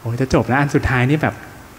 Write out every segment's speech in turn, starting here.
อ้จะจบแล้วอันสุดท้ายนี่แบบ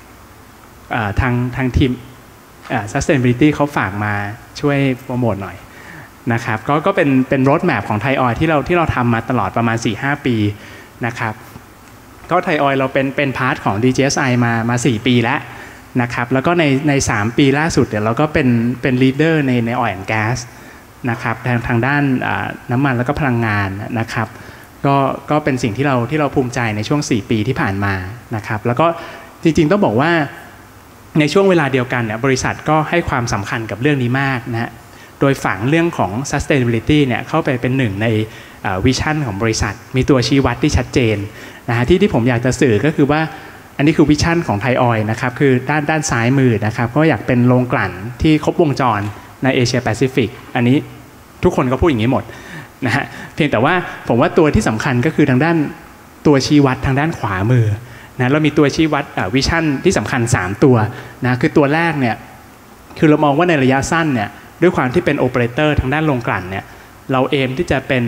ทางทีมsustainability เขาฝากมาช่วยโปรโมทหน่อยนะครับก็เป็นโรดแมพของไทยออยล์ที่เราทำมาตลอดประมาณ 4-5 ปีนะครับก็ไทยออยล์เราเป็นพาร์ทของ DJSI มา4 ปีแล้วนะครับแล้วก็ใน3 ปีล่าสุดเดี๋ยวเราก็เป็นลีดเดอร์ใน Oil and Gas นะครับทางด้านน้ำมันแล้วก็พลังงานนะครับก็เป็นสิ่งที่เราภูมิใจในช่วง4 ปีที่ผ่านมานะครับแล้วก็จริงๆต้องบอกว่าในช่วงเวลาเดียวกันเนี่ยบริษัทก็ให้ความสำคัญกับเรื่องนี้มากนะฮะโดยฝังเรื่องของ sustainability เนี่ยเข้าไปเป็นหนึ่งในวิชั่นของบริษัทมีตัวชี้วัดที่ชัดเจนนะฮะที่ผมอยากจะสื่อก็คือว่าอันนี้คือวิชั่นของไทยออยล์นะครับคือด้านซ้ายมือนะครับก็อยากเป็นโรงกลั่นที่ครบวงจรในเอเชียแปซิฟิกอันนี้ทุกคนก็พูดอย่างนี้หมดนะฮะเพียงแต่ว่าผมว่าตัวที่สำคัญก็คือทางด้านตัวชี้วัดทางด้านขวามือนะเรามีตัวชี้วัดวิชั่นที่สำคัญ3ตัวนะคือตัวแรกเนี่ยคือเรามองว่าในระยะสั้นเนี่ยด้วยความที่เป็นโอเปอเรเตอร์ทางด้านโรงกลั่นเนี่ยเราเอมที่จะเป็น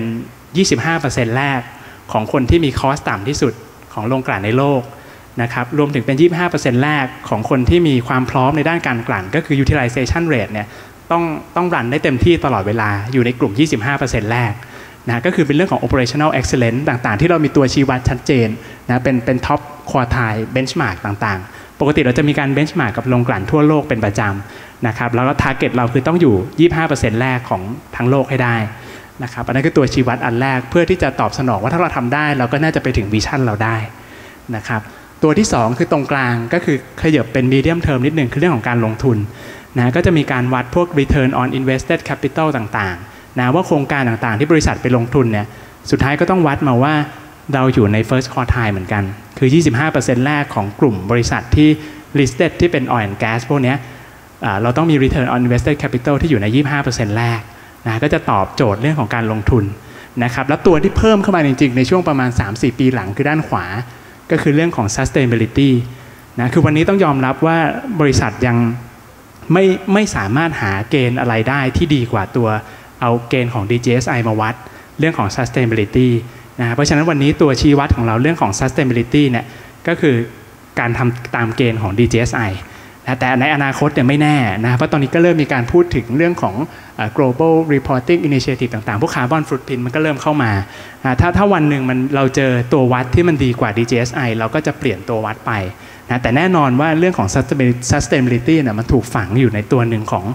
25% แรกของคนที่มีคอสต่ำที่สุดของโรงกลั่นในโลกนะครับรวมถึงเป็น 25% แรกของคนที่มีความพร้อมในด้านการกลั่นก็คือ utilization rate เนี่ยต้องรันได้เต็มที่ตลอดเวลาอยู่ในกลุ่ม 25% แรกนะก็คือเป็นเรื่องของ operational excellence ต่างๆที่เรามีตัวชี้วัดชัดเจนนะเป็น top quartile benchmark ต่างๆปกติเราจะมีการ benchmark กับโรงกลั่นทั่วโลกเป็นประจำนะครับแล้วก็ target เราคือต้องอยู่ 25% แรกของทั้งโลกให้ได้นะครับอันนั้นคือตัวชี้วัดอันแรกเพื่อที่จะตอบสนองว่าถ้าเราทำได้เราก็น่าจะไปถึงวิชั่นเราได้นะครับตัวที่2คือตรงกลางก็คือขยับเป็น medium term นิดนึงคือเรื่องของการลงทุนนะก็จะมีการวัดพวก return on invested capital ต่างๆนะว่าโครงการต่างๆที่บริษัทไปลงทุนเนี่ยสุดท้ายก็ต้องวัดมาว่าเราอยู่ใน first quartile เหมือนกันคือ 25% แรกของกลุ่มบริษัทที่ listed ที่เป็น oil and gas พวกนี้เราต้องมี return on invested capital ที่อยู่ใน 25% แรกนะก็จะตอบโจทย์เรื่องของการลงทุนนะครับแล้วตัวที่เพิ่มเข้ามาจริงๆในช่วงประมาณ 3-4 ปีหลังคือด้านขวาก็คือเรื่องของ sustainability นะคือวันนี้ต้องยอมรับว่าบริษัทยังไม่สามารถหาเกณฑ์อะไรได้ที่ดีกว่าตัวเอาเกณฑ์ของ DJSI มาวัดเรื่องของ sustainability นะเพราะฉะนั้นวันนี้ตัวชี้วัดของเราเรื่องของ sustainability เนี่ยก็คือการทำตามเกณฑ์ของ DJSI นะแต่ในอนาคตเนี่ยไม่แน่นะเพราะตอนนี้ก็เริ่มมีการพูดถึงเรื่องของglobal reporting initiative ต่างๆพวก carbon footprint มันก็เริ่มเข้ามาถ้าวันหนึ่งเราเจอตัววัดที่มันดีกว่า DJSI เราก็จะเปลี่ยนตัววัดไปนะแต่แน่นอนว่าเรื่องของ sustainability เนี่ยมันถูกฝังอยู่ในตัวหนึ่งของ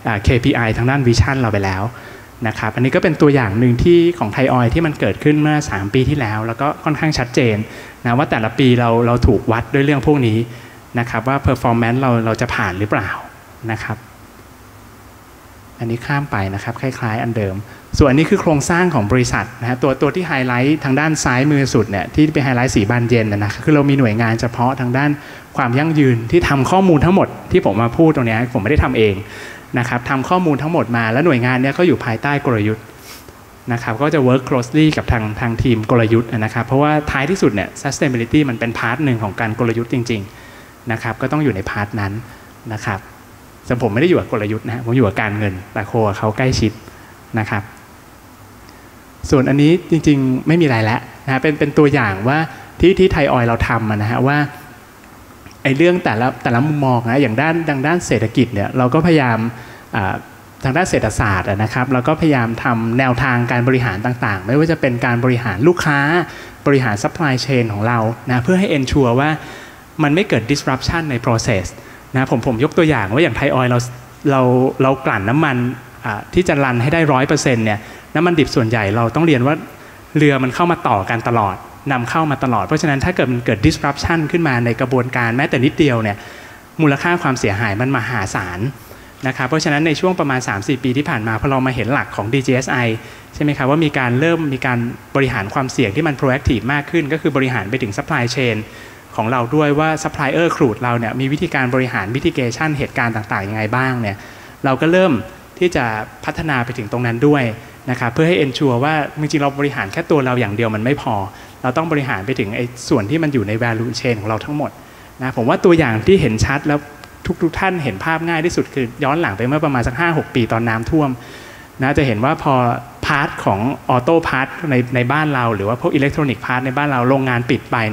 KPI ทางด้าน vision เราไปแล้วนะครับอันนี้ก็เป็นตัวอย่างหนึ่งที่ของไทยออยล์ที่มันเกิดขึ้นเมื่อ3 ปีที่แล้วแล้วก็ค่อนข้างชัดเจนนะว่าแต่ละปีเราถูกวัดด้วยเรื่องพวกนี้นะครับว่า performance เราจะผ่านหรือเปล่านะครับอันนี้ข้ามไปนะครับคล้ายๆอันเดิมส่วนอันนี้คือโครงสร้างของบริษัทนะฮะตัวที่ไฮไลท์ทางด้านซ้ายมือสุดเนี่ยที่เป็นไฮไลท์สีบานเย็นนะคือเรามีหน่วยงานเฉพาะทางด้านความยั่งยืนที่ทำข้อมูลทั้งหมดที่ผมมาพูดตรงนี้ผมไม่ได้ทำเองนะครับทำข้อมูลทั้งหมดมาแล้วหน่วยงานนี้ก็อยู่ภายใต้กลยุทธ์นะครับก็จะ work closely กับทางทีมกลยุทธ์นะครับเพราะว่าท้ายที่สุดเนี่ย sustainability มันเป็นพาร์ทหนึ่งของการกลยุทธ์จริงๆนะครับก็ต้องอยู่ในพาร์ทนั้นนะครับส่วนผมไม่ได้อยู่กับกลยุทธ์นะผมอยู่กับการเงินแต่โคเขาใกล้ชิดนะครับส่วนอันนี้จริงๆไม่มีอะไรแล้วนะเป็นตัวอย่างว่าที่ไทยออยล์เราทำนะฮะว่าไอ้เรื่องแต่ละมุมมองนะอย่างด้านเศรษฐกิจเนี่ยเราก็พยายามทางด้านเศรษฐศาสตร์นะครับเราก็พยายามทำแนวทางการบริหารต่างๆไม่ว่าจะเป็นการบริหารลูกค้าบริหาร supply chain ของเรานะเพื่อให้ ensure ว่ามันไม่เกิด disruption ใน process นะผมยกตัวอย่างว่าอย่างไทยออยล์เรากลั่นน้ำมันที่จะรันให้ได้ 100% เนี่ยน้ำมันดิบส่วนใหญ่เราต้องเรียนว่าเรือมันเข้ามาต่อกันตลอดนำเข้ามาตลอดเพราะฉะนั้นถ้าเกิดมันเกิด disruption ขึ้นมาในกระบวนการแม้แต่นิดเดียวเนี่ยมูลค่าความเสียหายมันมหาศาลนะครับเพราะฉะนั้นในช่วงประมาณ 3-4 ปีที่ผ่านมาพอเรามาเห็นหลักของ DJSI ใช่ไหมครับว่ามีการบริหารความเสี่ยงที่มัน proactive มากขึ้นก็คือบริหารไปถึง supply chain ของเราด้วยว่า supplier crude เราเนี่ยมีวิธีการบริหาร mitigation เหตุการณ์ต่างๆยังไงบ้างเนี่ยเราก็เริ่มที่จะพัฒนาไปถึงตรงนั้นด้วยนะครับเพื่อให้ ensure ว่าจริงๆเราบริหารแค่ตัวเราอย่างเดียวมันไม่พอเราต้องบริหารไปถึงไอ้ส่วนที่มันอยู่ใน value chain ของเราทั้งหมดนะผมว่าตัวอย่างที่เห็นชัดแล้วทุกท่านเห็นภาพง่ายที่สุดคือย้อนหลังไปเมื่อประมาณสัก 5-6 ปีตอนน้ำท่วมนะจะเห็นว่าพอพาร์ทของออโต้พาร์ทในบ้านเราหรือว่าพวกอิเล็กทรอนิกส์พาร์ทในบ้านเราโรงงานปิดไปเนี่ย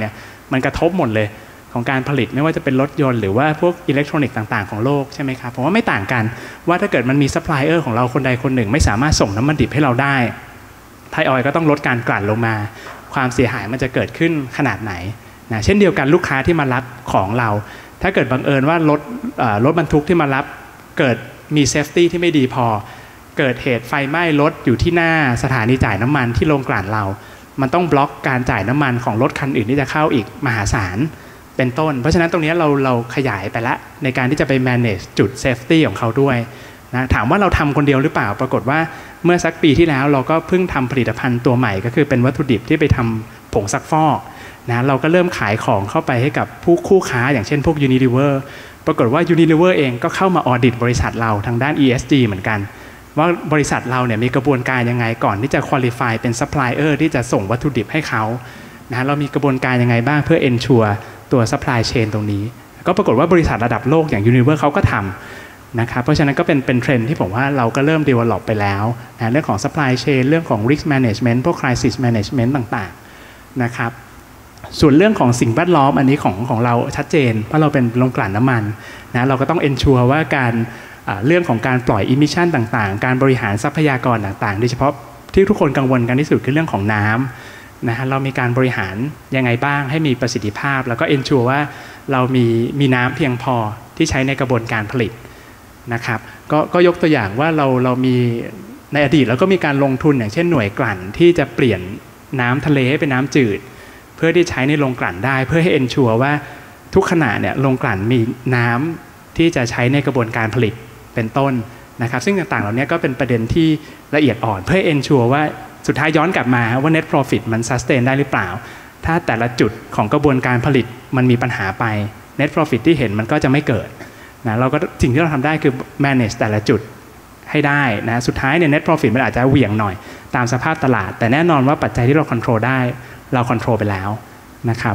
มันกระทบหมดเลยของการผลิตไม่ว่าจะเป็นรถยนต์หรือว่าพวกอิเล็กทรอนิกส์ต่างๆของโลกใช่ไหมครับผมว่าไม่ต่างกันว่าถ้าเกิดมันมีซัพพลายเออร์ของเราคนใดคนหนึ่งไม่สามารถส่งน้ำมันดิบให้เราได้ไทยออยล์ก็ต้องลดการกลั่นลงมาความเสียหายมันจะเกิดขึ้นขนาดไหนนะเช่นเดียวกันลูกค้าที่มารับของเราถ้าเกิดบังเอิญว่ารถบรรทุกที่มารับเกิดมีเซฟตี้ที่ไม่ดีพอเกิดเหตุไฟไหม้รถอยู่ที่หน้าสถานีจ่ายน้ำมันที่โรงกลั่นเรามันต้องบล็อกการจ่ายน้ำมันของรถคันอื่นที่จะเข้าอีกมหาศาลเป็นต้นเพราะฉะนั้นตรงนี้เราขยายไปละในการที่จะไป manage จุด safety ของเขาด้วยนะถามว่าเราทำคนเดียวหรือเปล่าปรากฏว่าเมื่อสักปีที่แล้วเราก็เพิ่งทำผลิตภัณฑ์ตัวใหม่ก็คือเป็นวัตถุดิบที่ไปทำผงซักฟอกนะเราก็เริ่มขายของเข้าไปให้กับผู้คู่ค้าอย่างเช่นพวก Unilever ปรากฏว่า Unilever เองก็เข้ามาออดิตบริษัทเราทางด้าน ESG เหมือนกันว่าบริษัทเราเนี่ยมีกระบวนการยังไงก่อนที่จะ qualify เป็น supplier ที่จะส่งวัตถุดิบให้เขานะเรามีกระบวนการยังไงบ้างเพื่อ ensure ตัว supply chain ตรงนี้ก็ปรากฏว่าบริษัทระดับโลกอย่าง Unilever เขาก็ทำนะครับเพราะฉะนั้นก็เป็นเทรนด์ที่ผมว่าเราก็เริ่ม develop ไปแล้วนะเรื่องของ supply chain เรื่องของ risk management พวก crisis management ต่างๆนะครับส่วนเรื่องของสิ่งแวดล้อมอันนี้ของเราชัดเจนเพราะเราเป็นโรงกลั่นน้ำมันนะเราก็ต้อง ensure ว่าการเรื่องของการปล่อย emission ต่างๆการบริหารทรัพยากรต่างๆโดยเฉพาะที่ทุกคนกังวลกันที่สุดคือเรื่องของน้ำนะฮะเรามีการบริหารยังไงบ้างให้มีประสิทธิภาพแล้วก็ ensure ว่าเรามีน้ำเพียงพอที่ใช้ในกระบวนการผลิตนะครับก็ยกตัวอย่างว่าเรามีในอดีตเราก็มีการลงทุนอย่างเช่นหน่วยกลั่นที่จะเปลี่ยนน้ำทะเลให้เป็นน้ำจืดเพื่อที่ใช้ในโรงกลั่นได้เพื่อให้ ensure ว่าทุกขณะเนี่ยโรงกลั่นมีน้ำที่จะใช้ในกระบวนการผลิตเป็นต้นนะครับซึ่งต่างๆเหล่านี้ก็เป็นประเด็นที่ละเอียดอ่อนเพื่อ ensure ว่าสุดท้ายย้อนกลับมาว่า net profit มัน sustain ได้หรือเปล่าถ้าแต่ละจุดของกระบวนการผลิตมันมีปัญหาไป net profit ที่เห็นมันก็จะไม่เกิดนะเราก็สิ่งที่เราทำได้คือ manage แต่ละจุดให้ได้นะสุดท้ายเนี่ย net profit มันอาจจะเหวี่ยงหน่อยตามสภาพตลาดแต่แน่นอนว่าปัจจัยที่เรา control ได้เรา control ไปแล้วนะครับ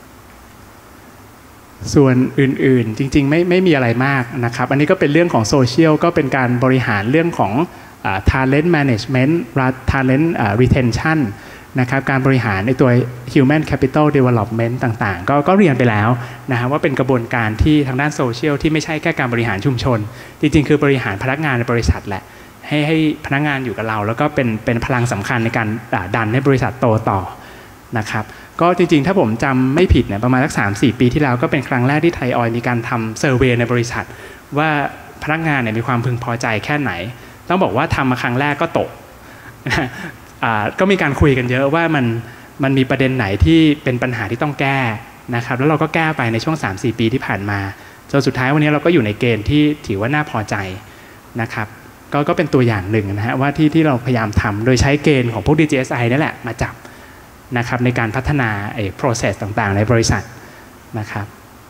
ส่วนอื่นๆจริงๆไม่มีอะไรมากนะครับอันนี้ก็เป็นเรื่องของโซเชียลก็เป็นการบริหารเรื่องของtalent management talent retention นะครับการบริหารในตัว human capital development ต่างๆก็เรียนไปแล้วนะฮะว่าเป็นกระบวนการที่ทางด้านโซเชียลที่ไม่ใช่แค่การบริหารชุมชนจริงๆคือบริหารพนักงานในบริษัทแหละให้พนักงานอยู่กับเราแล้วก็เป็นพลังสำคัญในการดันให้บริษัทโตต่อนะครับก็จริงๆถ้าผมจำไม่ผิดเนี่ยประมาณสัก 3-4 ปีที่แล้วก็เป็นครั้งแรกที่ไทยออยล์มีการทำเซอร์เวย์ในบริษัทว่าพนักงานเนี่ยมีความพึงพอใจแค่ไหนต้องบอกว่าทำมาครั้งแรกก็ตกก็มีการคุยกันเยอะว่ามันมีประเด็นไหนที่เป็นปัญหาที่ต้องแก้นะครับแล้วเราก็แก้ไปในช่วง 3-4 ปีที่ผ่านมาจนสุดท้ายวันนี้เราก็อยู่ในเกณฑ์ที่ถือว่าน่าพอใจนะครับก็เป็นตัวอย่างหนึ่งนะฮะว่าที่เราพยายามทำโดยใช้เกณฑ์ของพวก DJSI นั่นแหละมาจับนะครับในการพัฒนาprocess ต่างๆในบริษัทนะครับ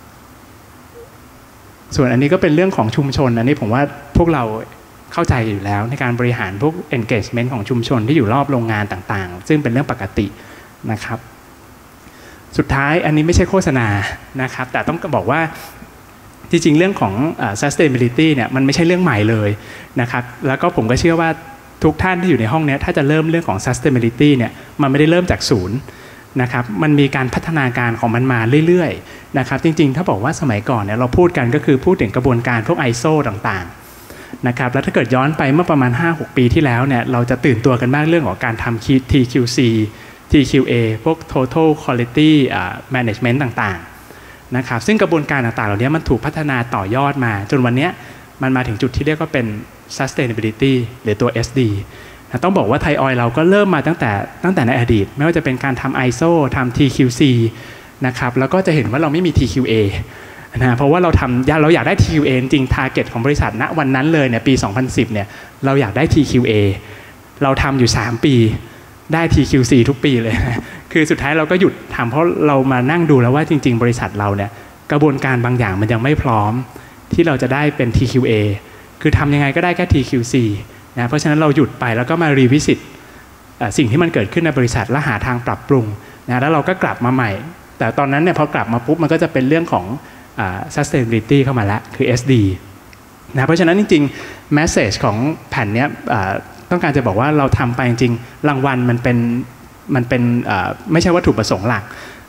ส่วนอันนี้ก็เป็นเรื่องของชุมชนอันนี้ผมว่าพวกเราเข้าใจอยู่แล้วในการบริหารพวก engagement ของชุมชนที่อยู่รอบโรงงานต่างๆซึ่งเป็นเรื่องปกตินะครับสุดท้ายอันนี้ไม่ใช่โฆษณานะครับแต่ต้องบอกว่าจริงๆเรื่องของsustainability เนี่ยมันไม่ใช่เรื่องใหม่เลยนะครับแล้วก็ผมก็เชื่อว่าทุกท่านที่อยู่ในห้องนี้ถ้าจะเริ่มเรื่องของ sustainability เนี่ยมันไม่ได้เริ่มจากศูนย์นะครับมันมีการพัฒนาการของมันมาเรื่อยๆนะครับจริงๆถ้าบอกว่าสมัยก่อนเนี่ยเราพูดกันก็คือพูดถึงกระบวนการพวก ISO ต่างๆนะครับแล้วถ้าเกิดย้อนไปเมื่อประมาณ 5-6 ปีที่แล้วเนี่ยเราจะตื่นตัวกันมากเรื่องของการทำ TQC TQA พวก Total Quality Management ต่างๆนะครับซึ่งกระบวนการต่างๆเหล่านี้มันถูกพัฒนาต่อยอดมาจนวันนี้มันมาถึงจุดที่เรียกว่าเป็น sustainability หรือตัว SD นะต้องบอกว่าไทยออยล์เราก็เริ่มมาตั้งแต่ในอดีตไม่ว่าจะเป็นการทำ ISO ทำ TQC นะครับแล้วก็จะเห็นว่าเราไม่มี TQA นะเพราะว่าเราอยากได้ TQA จริง target ของบริษัทณวันนั้นเลยเนี่ยปี 2010 เนี่ยเราอยากได้ TQA เราทำอยู่ 3 ปีได้ TQC ทุกปีเลยคือสุดท้ายเราก็หยุดทำเพราะเรามานั่งดูแล้วว่าจริงๆบริษัทเราเนี่ยกระบวนการบางอย่างมันยังไม่พร้อมที่เราจะได้เป็น TQA คือทำยังไงก็ได้แค่ TQC นะเพราะฉะนั้นเราหยุดไปแล้วก็มารีวิสิตสิ่งที่มันเกิดขึ้นในบริษัทและหาทางปรับปรุงนะแล้วเราก็กลับมาใหม่แต่ตอนนั้นเนี่ยพอกลับมาปุ๊บมันก็จะเป็นเรื่องของsustainability เข้ามาแล้วคือ SD นะเพราะฉะนั้นจริงๆ message ของแผ่นนี้ต้องการจะบอกว่าเราทำไปจริงๆรางวัลมันเป็นไม่ใช่วัตถุประสงค์หลัก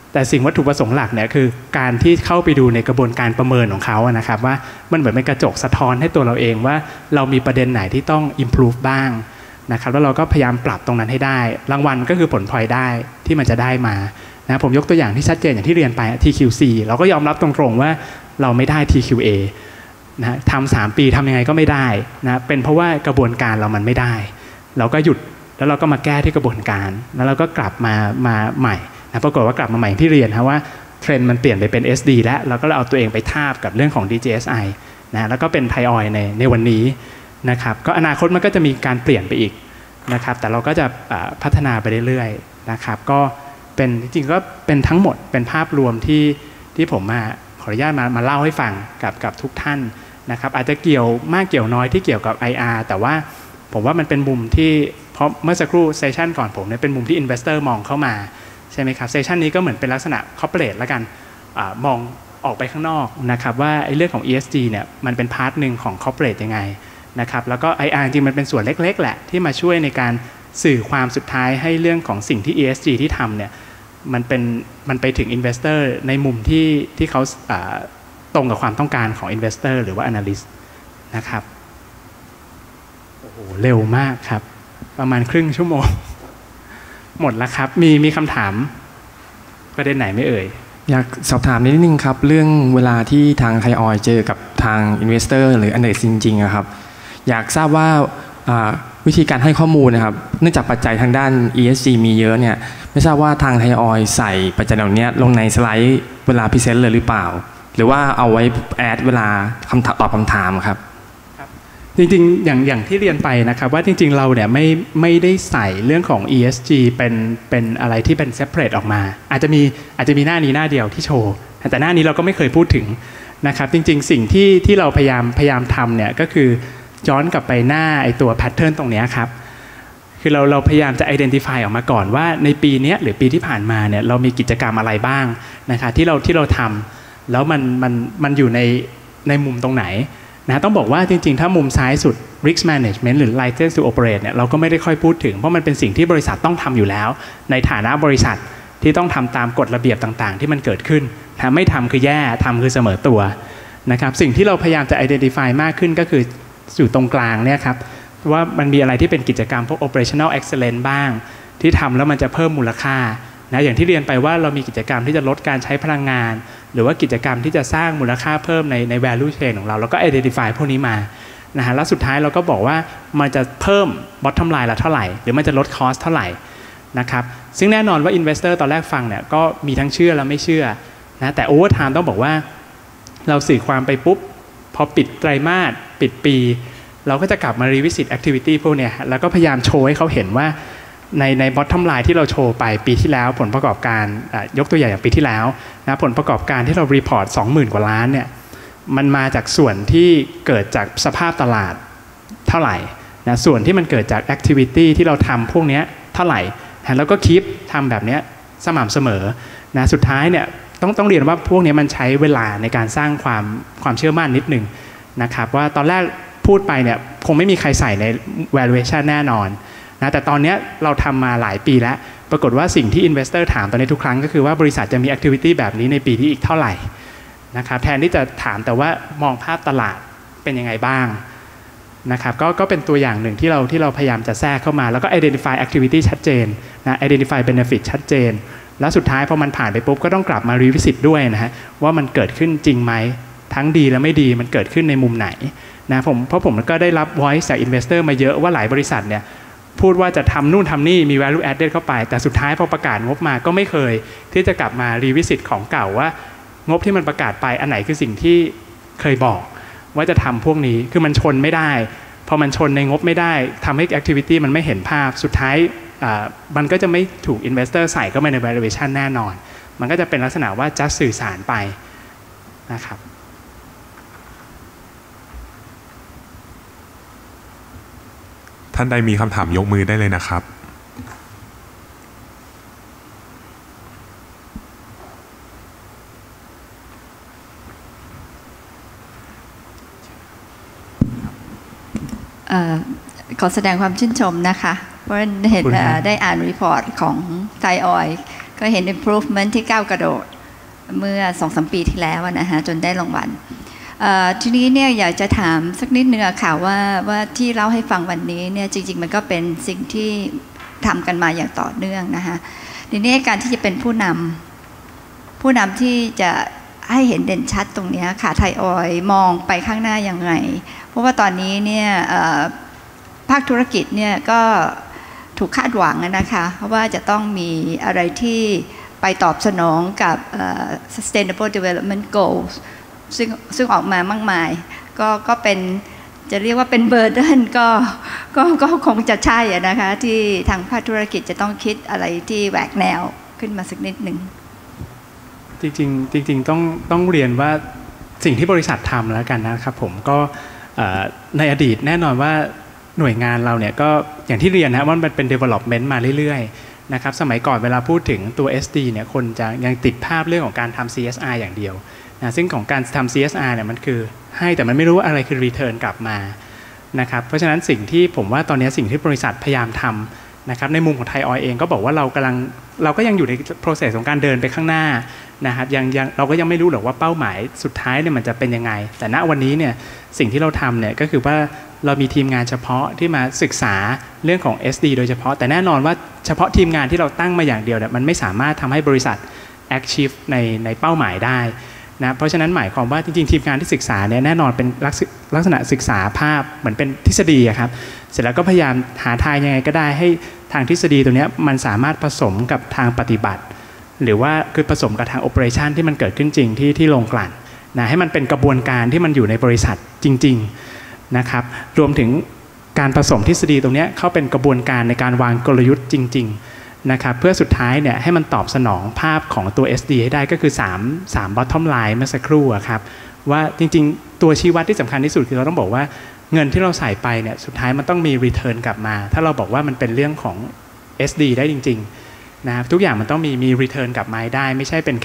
แต่สิ่งวัตถุประสงค์หลักเนี่ยคือการที่เข้าไปดูในกระบวนการประเมินของเขานะครับว่ามันเหมือนเป็นกระจกสะท้อนให้ตัวเราเองว่าเรามีประเด็นไหนที่ต้อง improve บ้างนะครับแล้วเราก็พยายามปรับตรงนั้นให้ได้รางวัลก็คือผลพลอยได้ที่มันจะได้มานะผมยกตัวอย่างที่ชัดเจนอย่างที่เรียนไป TQC เราก็ยอมรับตรงๆว่าเราไม่ได้ TQA นะทำ3 ปีทำยังไงก็ไม่ได้นะเป็นเพราะว่ากระบวนการเรามันไม่ได้เราก็หยุดแล้วเราก็มาแก้ที่กระบวนการแล้วเราก็กลับมาใหม่นะปรากฏว่ากลับมาใหม่ที่เรียนนะว่าเทรนด์มันเปลี่ยนไปเป็น SD แล้วเราก็เอาตัวเองไปทาบกับเรื่องของ DJSI นะแล้วก็เป็นไทยออยล์ในวันนี้นะครับก็อนาคตมันก็จะมีการเปลี่ยนไปอีกนะครับแต่เราก็จะพัฒนาไปเรื่อยๆนะครับก็เป็นจริงๆก็เป็นทั้งหมดเป็นภาพรวมที่ผมขออนุญาตมาเล่าให้ฟังกับทุกท่านนะครับอาจจะเกี่ยวมากเกี่ยวน้อยที่เกี่ยวกับ IR แต่ว่าผมว่ามันเป็นมุมที่เพราะเมื่อสักครู่เซสชันก่อนผมเนี่ยเป็นมุมที่ Investor มองเข้ามาใช่ไหมครับเซสชันนี้ก็เหมือนเป็นลักษณะ corporate แล้วกันมองออกไปข้างนอกนะครับว่าไอ้เรื่องของ ESG เนี่ยมันเป็นพาร์ทหนึ่งของ corporate ยังไงนะครับแล้วก็ IR จริงมันเป็นส่วนเล็กๆแหละที่มาช่วยในการสื่อความสุดท้ายให้เรื่องของสิ่งที่ ESG ที่ทำเนี่ยมันไปถึง Investor ในมุมที่เขาตรงกับความต้องการของ Investor หรือว่า Analyst นะครับโอ้โหเร็วมากครับประมาณครึ่งชั่วโมงหมดแล้วครับมีคำถามประเด็นไหนไม่เอ่ยอยากสอบถามนิดนึงครับเรื่องเวลาที่ทางไทยออยล์เจอกับทาง Investor หรือ Analyst จริงๆครับอยากทราบว่าวิธีการให้ข้อมูลนะครับเนื่องจากปัจจัยทางด้าน ESG มีเยอะเนี่ยไม่ทราบว่าทางไทยออยล์ใส่ปัจจัยเหล่านี้ลงในสไลด์เวลาพรีเซนต์เลยหรือเปล่าหรือว่าเอาไว้แอดเวลาตอบคำถามครับจริงๆอย่างที่เรียนไปนะครับว่าจริงๆเราเนี่ยไม่ได้ใส่เรื่องของ ESG เป็นอะไรที่เป็น separate ออกมาอาจจะมีหน้านี้หน้าเดียวที่โชว์แต่หน้านี้เราก็ไม่เคยพูดถึงนะครับจริงๆสิ่งที่เราพยายามทำเนี่ยก็คือย้อนกลับไปหน้าไอตัว pattern ตรงนี้ครับคือเราพยายามจะ identify ออกมาก่อนว่าในปีนี้หรือปีที่ผ่านมาเนี่ยเรามีกิจกรรมอะไรบ้างนะคะที่เราทำแล้วมันอยู่ในมุมตรงไหนนะต้องบอกว่าจริงๆถ้ามุมซ้ายสุด risk management หรือ license to operate เนี่ยเราก็ไม่ได้ค่อยพูดถึงเพราะมันเป็นสิ่งที่บริษัทต้องทำอยู่แล้วในฐานะบริษัทที่ต้องทำตามกฎระเบียบต่างๆที่มันเกิดขึ้นถ้าไม่ทำคือแย่ทำคือเสมอตัวนะครับสิ่งที่เราพยายามจะ identify มากขึ้นก็คืออยู่ตรงกลางเนี่ยครับว่ามันมีอะไรที่เป็นกิจกรรมพวก operational excellence บ้างที่ทำแล้วมันจะเพิ่มมูลค่านะอย่างที่เรียนไปว่าเรามีกิจกรรมที่จะลดการใช้พลังงานหรือว่ากิจกรรมที่จะสร้างมูลค่าเพิ่มใน value chain ของเราแล้วก็ identify พวกนี้มานะฮะแล้วสุดท้ายเราก็บอกว่ามันจะเพิ่ม bottom line ละเท่าไหร่หรือมันจะลด cost เท่าไหร่นะครับซึ่งแน่นอนว่า investor ตอนแรกฟังเนี่ยก็มีทั้งเชื่อและไม่เชื่อนะแต่ over time ต้องบอกว่าเราสื่อความไปปุ๊บพอปิดไตรมาสปิดปีเราก็จะกลับมา revisit activity พวกเนี้ยแล้วก็พยายามโชว์ให้เขาเห็นว่าใน bottom line ที่เราโชว์ไปปีที่แล้วผลประกอบการยกตัวอย่างปีที่แล้วนะผลประกอบการที่เรา report 20,000 กว่าล้านเนี่ยมันมาจากส่วนที่เกิดจากสภาพตลาดเท่าไหร่นะส่วนที่มันเกิดจาก activity ที่เราทำพวกนี้เท่าไหร่นะแล้วก็คีปทำแบบนี้สม่ำเสมอนะสุดท้ายเนี่ยต้องเรียนว่าพวกนี้มันใช้เวลาในการสร้างความเชื่อมั่นนิดนึงนะครับว่าตอนแรกพูดไปเนี่ยคงไม่มีใครใส่ใน valuation แน่นอนนะแต่ตอนนี้เราทำมาหลายปีแล้วปรากฏว่าสิ่งที่ investor ถามตอนนี้ทุกครั้งก็คือว่าบริษัทจะมี activity แบบนี้ในปีที่อีกเท่าไหร่นะครับแทนที่จะถามแต่ว่ามองภาพตลาดเป็นยังไงบ้างนะครับก็เป็นตัวอย่างหนึ่งที่เราพยายามจะแทรกเข้ามาแล้วก็ identify activity ชัดเจนนะ identify benefit ชัดเจนแล้วสุดท้ายพอมันผ่านไปปุ๊บก็ต้องกลับมา revisit ด้วยนะฮะว่ามันเกิดขึ้นจริงไหมทั้งดีและไม่ดีมันเกิดขึ้นในมุมไหนนะเพราะผมก็ได้รับ voice จาก investor มาเยอะว่าหลายบริษัทเนี่ยพูดว่าจะทำนู่นทำนี่มี value added เข้าไปแต่สุดท้ายพอประกาศงบมาก็ไม่เคยที่จะกลับมา revisit ของเก่าว่างบที่มันประกาศไปอันไหนคือสิ่งที่เคยบอกว่าจะทำพวกนี้คือมันชนไม่ได้พอมันชนในงบไม่ได้ทำให้ activity มันไม่เห็นภาพสุดท้ายมันก็จะไม่ถูก investor ใส่เข้ามาใน valuation แน่นอนมันก็จะเป็นลักษณะว่า just สื่อสารไปนะครับท่านใดมีคำถามยกมือได้เลยนะครับขอแสดงความชื่นชมนะคะเพราะเห็นได้อ่านรีพอร์ตของไทยออยล์ก็เห็น improvement ที่ก้าวกระโดดเมื่อ 2-3 ปีที่แล้วนะคะจนได้รางวัลทีนี้เนี่ยอยากจะถามสักนิดนึงค่ะว่าที่เล่าให้ฟังวันนี้เนี่ยจริงๆมันก็เป็นสิ่งที่ทำกันมาอย่างต่อเนื่องนะคะทีนี้การที่จะเป็นผู้นำที่จะให้เห็นเด่นชัดตรงนี้ค่ะไทยออยล์มองไปข้างหน้ายังไงเพราะว่าตอนนี้เนี่ยภาคธุรกิจเนี่ยก็ถูกคาดหวังนะคะเพราะว่าจะต้องมีอะไรที่ไปตอบสนองกับsustainable development goals ซึ่งออกมามากมายก็เป็นจะเรียกว่าเป็นเบอร์เดนก็คงจะใช่นะคะที่ทางภาคธุรกิจจะต้องคิดอะไรที่แหวกแนวขึ้นมาสักนิดหนึ่งจริงต้องเรียนว่าสิ่งที่บริษัททำแล้วกันนะครับผมก็ในอดีตแน่นอนว่าหน่วยงานเราเนี่ยก็อย่างที่เรียนนะว่ามันเป็น development มาเรื่อยๆนะครับสมัยก่อนเวลาพูดถึงตัว SD เนี่ยคนจะยังติดภาพเรื่องของการทำ CSR อย่างเดียวนะซึ่งของการทำ CSR เนี่ยมันคือให้แต่มันไม่รู้ว่าอะไรคือ return กลับมานะครับเพราะฉะนั้นสิ่งที่ผมว่าตอนนี้สิ่งที่บริษัทพยายามทำนะครับในมุมของไทยออยล์เองก็บอกว่าเราก็ยังอยู่ใน process ของการเดินไปข้างหน้านะครับยังเราก็ยังไม่รู้หรอกว่าเป้าหมายสุดท้ายเนี่ยมันจะเป็นยังไงแต่ณวันนี้เนี่ยสิ่งที่เราทำเนี่ยก็คือว่าเรามีทีมงานเฉพาะที่มาศึกษาเรื่องของ SD โดยเฉพาะแต่แน่นอนว่าเฉพาะทีมงานที่เราตั้งมาอย่างเดียวเนี่ยมันไม่สามารถทำให้บริษัท achieve ในเป้าหมายได้นะเพราะฉะนั้นหมายความว่าจริงๆทีมงานที่ศึกษาเนี่ยแน่นอนเป็นลักษณะศึกษาภาพเหมือนเป็นทฤษฎีครับเสร็จแล้วก็พยายามหาทางยังไงก็ได้ให้ทางทฤษฎีตัวนี้มันสามารถผสมกับทางปฏิบัติหรือว่าคือผสมกับทาง operation ที่มันเกิดขึ้นจริงที่โรงกลั่นนะให้มันเป็นกระบวนการที่มันอยู่ในบริษัทจริงๆนะครับรวมถึงการผสมทฤษฎีตรงนี้เข้าเป็นกระบวนการในการวางกลยุทธ์จริงๆนะครับเพื่อสุดท้ายเนี่ยให้มันตอบสนองภาพของตัว SD ให้ได้ก็คือ3 bottom line เมื่อสักครู่ครับว่าจริงๆตัวชี้วัดที่สำคัญที่สุดคือเราต้องบอกว่าเงินที่เราใส่ไปเนี่ยสุดท้ายมันต้องมี return กลับมาถ้าเราบอกว่ามันเป็นเรื่องของ SD ได้จริงๆนะครับทุกอย่างมันต้องมี return กลับมาได้ไม่ใช่เป็นแค่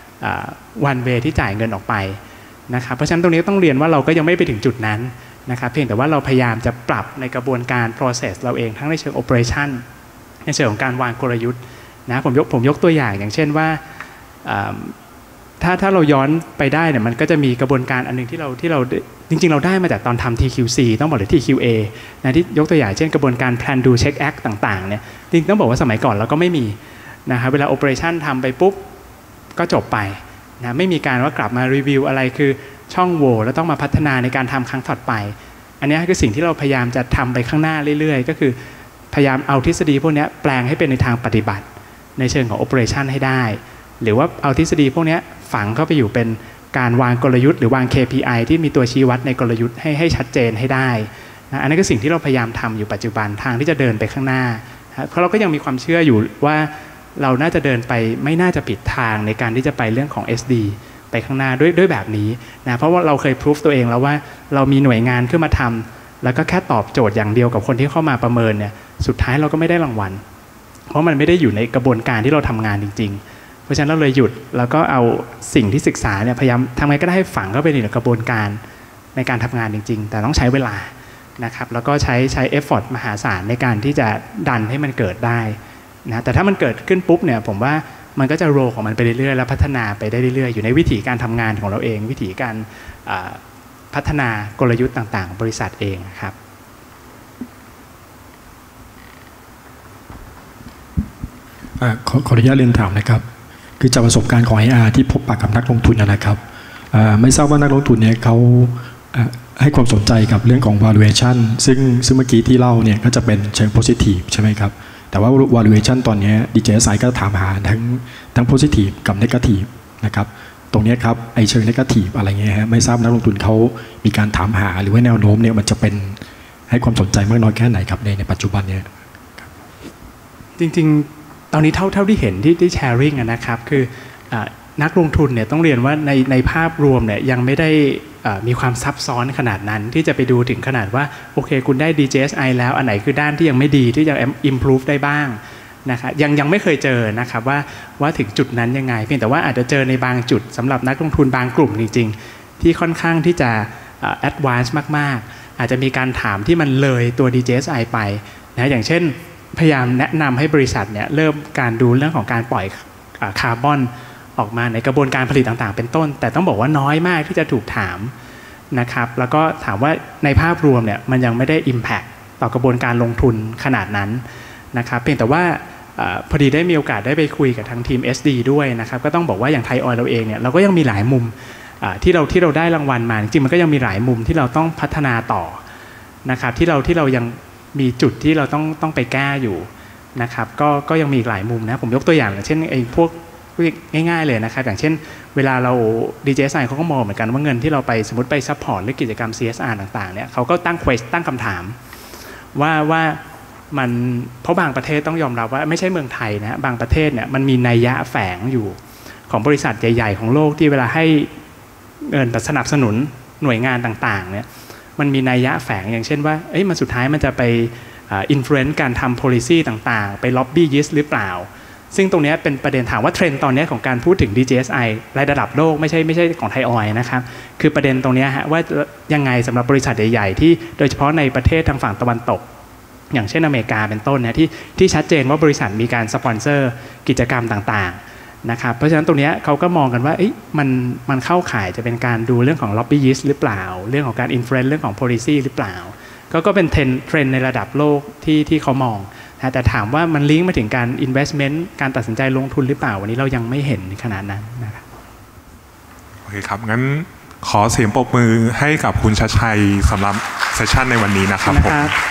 one way ที่จ่ายเงินออกไปนะครับเพราะฉะนั้นตรงนี้ต้องเรียนว่าเราก็ยังไม่ไปถึงจุดนั้นนะครับเพียงแต่ว่าเราพยายามจะปรับในกระบวนการ process เราเองทั้งในเชิง operation ในเชิงของการวางกลยุทธ์นะผมยกตัวอย่างอย่างเช่นว่าถ้าเราย้อนไปได้เนี่ยมันก็จะมีกระบวนการอันนึงที่เราจริงๆเราได้มาจากตอนทำ TQC ต้องบอกเลย TQA นะที่ยกตัวอย่างเช่นกระบวนการ Plan Do Check Act ต่างๆเนี่ยจริงๆต้องบอกว่าสมัยก่อนเราก็ไม่มีนะครับเวลา operation ทำไปปุ๊บก็จบไปนะไม่มีการว่ากลับมารีวิวอะไรคือช่องโหว่แล้วต้องมาพัฒนาในการทำครั้งถัดไปอันนี้คือสิ่งที่เราพยายามจะทำไปข้างหน้าเรื่อยๆก็คือพยายามเอาทฤษฎีพวกนี้แปลงให้เป็นในทางปฏิบัติในเชิงของ operation ให้ได้หรือว่าเอาทฤษฎีพวกนี้ฝังเข้าไปอยู่เป็นการวางกลยุทธ์หรือวาง KPI ที่มีตัวชี้วัดในกลยุทธ์ให้ชัดเจนให้ได้นะอันนี้คือสิ่งที่เราพยายามทำอยู่ปัจจุบันทางที่จะเดินไปข้างหน้าเพราะเราก็ยังมีความเชื่ออยู่ว่าเราน่าจะเดินไปไม่น่าจะผิดทางในการที่จะไปเรื่องของ SD ไปข้างหน้าด้วยแบบนี้นะเพราะว่าเราเคยพิสูจตัวเองแล้วว่าเรามีหน่วยงานขึ้นมาทำแล้วก็แค่ตอบโจทย์อย่างเดียวกับคนที่เข้ามาประเมินเนี่ยสุดท้ายเราก็ไม่ได้รางวัลเพราะมันไม่ได้อยู่ในกระบวนการที่เราทำงานจริงๆเพราะฉะนั้นเราเลยหยุดแล้วก็เอาสิ่งที่ศึกษาเนี่ยพยายามทำไงก็ได้ให้ฝังเข้าไปในกระบวนการในการทำงานจริงๆแต่ต้องใช้เวลานะครับแล้วก็ใช้เอฟฟอร์ตมหาศาลในการที่จะดันให้มันเกิดได้นะแต่ถ้ามันเกิดขึ้นปุ๊บเนี่ยผมว่ามันก็จะโรของมันไปเรื่อยๆแล้วพัฒนาไปได้เรื่อยๆอยู่ในวิธีการทำงานของเราเองวิธีการพัฒนากลยุทธ์ต่างๆบริษัทเองครับขออนุญาตเรียนถามนะครับคือจากประสบการณ์ของ IR ที่พบปะกับนักลงทุนนะครับไม่ทราบว่านักลงทุนเนี่ยเขาให้ความสนใจกับเรื่องของ valuation ซึ่งเมื่อกี้ที่เล่าเนี่ยก็จะเป็นเชิง positive ใช่ไหมครับแต่ว่า valuation ตอนนี้ DJSI ก็ถามหาทั้ง positive กับ negative นะครับตรงนี้ครับไอเชิง negative อะไรเงี้ยฮะไม่ทราบนักลงทุนเขามีการถามหาหรือว่าแนวโน้มเนี่ยมันจะเป็นให้ความสนใจมากน้อยแค่ไหนครับในปัจจุบันเนี่ยจริงๆตอนนี้เท่าที่เห็นที่แชร์ริ่งนะครับคือนักลงทุนเนี่ยต้องเรียนว่าในภาพรวมเนี่ยยังไม่ได้มีความซับซ้อนขนาดนั้นที่จะไปดูถึงขนาดว่าโอเคคุณได้ DJSI แล้วอันไหนคือด้านที่ยังไม่ดีที่ยัง improve ได้บ้างนะครับยังไม่เคยเจอนะครับว่าถึงจุดนั้นยังไงเพียงแต่ว่าอาจจะเจอในบางจุดสำหรับนักลงทุนบางกลุ่มจริงๆที่ค่อนข้างที่จะ advance มากๆอาจจะมีการถามที่มันเลยตัว DJSI ไปนะอย่างเช่นพยายามแนะนำให้บริษัทเนี่ยเริ่มการดูเรื่องของการปล่คาร์บอนออกมาในกระบวนการผลิตต่างๆเป็นต้นแต่ต้องบอกว่าน้อยมากที่จะถูกถามนะครับแล้วก็ถามว่าในภาพรวมเนี่ยมันยังไม่ได้ impact ต่อกระบวนการลงทุนขนาดนั้นนะครับเพียงแต่ว่าพอดีได้มีโอกาสได้ไปคุยกับทางทีม SD ด้วยนะครับก็ต้องบอกว่าอย่างไทยออยล์เราเองเนี่ยเราก็ยังมีหลายมุมที่เราได้รางวัลมาจริงๆมันก็ยังมีหลายมุมที่เราต้องพัฒนาต่อนะครับที่เรายังมีจุดที่เราต้องไปแก้อยู่นะครับก็ยังมีอีกหลายมุมนะผมยกตัวอย่างเช่นไอ้พวกง่ายๆเลยนะครับอย่างเช่นเวลาเรา DJSI เขาก็มองเหมือนกันว่าเงินที่เราไปสมมติไปซัพพอร์ตหรือกิจกรรม CSR ต่างๆเนี่ยเขาก็ตั้งคำถามว่ามันเพราะบางประเทศต้องยอมรับว่าไม่ใช่เมืองไทยนะบางประเทศเนี่ยมันมีนัยยะแฝงอยู่ของบริษัทใหญ่ๆของโลกที่เวลาให้เงินสนับสนุนหน่วยงานต่างๆเนี่ยมันมีนัยยะแฝงอย่างเช่นว่ามันสุดท้ายมันจะไปinfluence การทำ policy ต่างๆไป lobbyist หรือเปล่าซึ่งตรงนี้เป็นประเด็นถามว่าเทรนด์ตอนนี้ของการพูดถึง DJSI ระดับโลกไม่ใช่ของไทยออยล์นะครับคือประเด็นตรงนี้ว่ายังไงสำหรับบริษัทใหญ่ๆที่โดยเฉพาะในประเทศทางฝั่งตะวันตกอย่างเช่นอเมริกาเป็นต้นนะที่ชัดเจนว่าบริษัทมีการสปอนเซอร์กิจกรรมต่างๆนะครับเพราะฉะนั้นตรงนี้เขาก็มองกันว่ามันเข้าข่ายจะเป็นการดูเรื่องของ lobbyist หรือเปล่าเรื่องของการ influence เรื่องของ policy หรือเปล่าก็เป็นเทรนด์ในระดับโลกที่เขามองแต่ถามว่ามันลิงก์มาถึงการ investment การตัดสินใจลงทุนหรือเปล่าวันนี้เรายังไม่เห็นขนาดนั้นนะครับโอเคครับงั้นขอเสียงปรบมือให้กับคุณชัดชัยสำหรับเซสชันในวันนี้นะครับผม